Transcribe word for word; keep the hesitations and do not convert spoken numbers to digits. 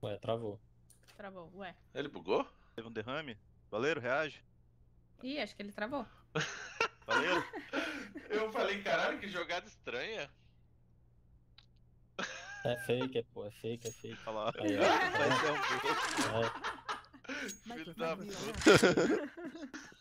Ué, travou. Travou, ué. Ele bugou? Teve um derrame? Valeiro, reage. Ih, acho que ele travou. Valeiro. Eu falei, caralho, que jogada estranha. É fake, é, pô, é fake, é fake. Olha lá. Aí, ó. Vai ser um É. Filho da puta.